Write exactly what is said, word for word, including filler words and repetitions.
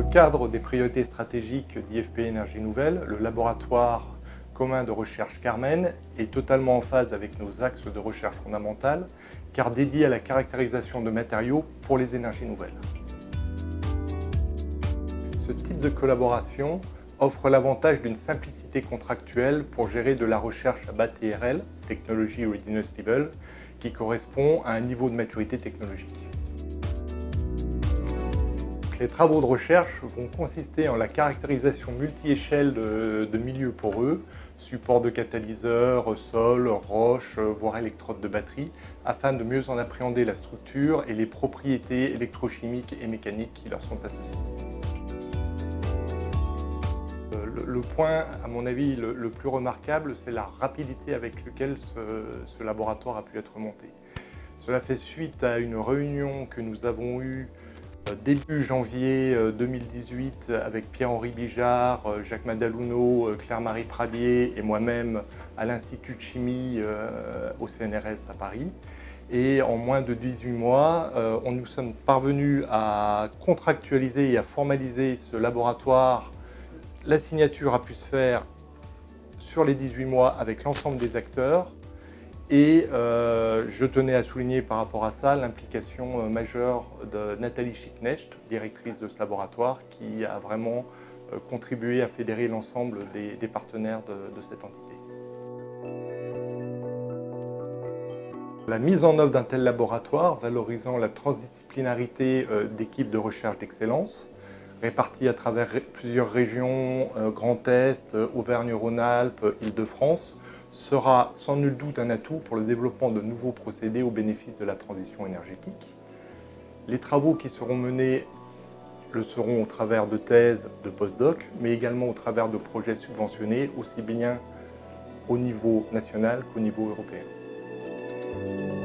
le cadre des priorités stratégiques d'I F P Énergie Nouvelle, le laboratoire commun de recherche Carmen est totalement en phase avec nos axes de recherche fondamentale, car dédié à la caractérisation de matériaux pour les énergies nouvelles. Ce type de collaboration offre l'avantage d'une simplicité contractuelle pour gérer de la recherche à bas T R L, Technology Readiness Level, qui correspond à un niveau de maturité technologique. Les travaux de recherche vont consister en la caractérisation multi-échelle de, de milieux poreux, support de catalyseurs, sol, roches, voire électrodes de batterie, afin de mieux en appréhender la structure et les propriétés électrochimiques et mécaniques qui leur sont associées. Le, le point, à mon avis, le, le plus remarquable, c'est la rapidité avec laquelle ce, ce laboratoire a pu être monté. Cela fait suite à une réunion que nous avons eue début janvier deux mille dix-huit avec Pierre-Henri Bijard, Jacques Madaluno, Claire-Marie Pradier et moi-même à l'Institut de chimie au C N R S à Paris. Et en moins de dix-huit mois, on nous sommes parvenus à contractualiser et à formaliser ce laboratoire. La signature a pu se faire sur les dix-huit mois avec l'ensemble des acteurs. Et euh, je tenais à souligner par rapport à ça l'implication majeure de Nathalie Schicknecht, directrice de ce laboratoire, qui a vraiment contribué à fédérer l'ensemble des, des partenaires de, de cette entité. La mise en œuvre d'un tel laboratoire valorisant la transdisciplinarité d'équipes de recherche d'excellence, réparties à travers plusieurs régions, Grand Est, Auvergne-Rhône-Alpes, Île-de-France, sera sans nul doute un atout pour le développement de nouveaux procédés au bénéfice de la transition énergétique. Les travaux qui seront menés le seront au travers de thèses, de post-doc, mais également au travers de projets subventionnés, aussi bien au niveau national qu'au niveau européen.